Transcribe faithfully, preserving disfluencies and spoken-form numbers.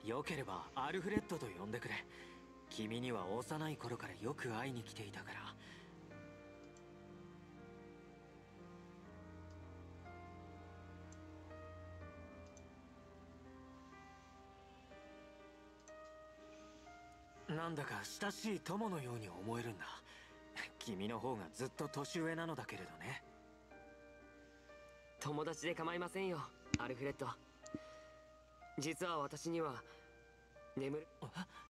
よければアルフレッドと呼んでくれ。君には幼い頃からよく会いに来ていたから。なんだか親しい友のように思えるんだ。君の方がずっと年上なのだけれどね。 友達で構いませんよ、アルフレッド。実は私には眠る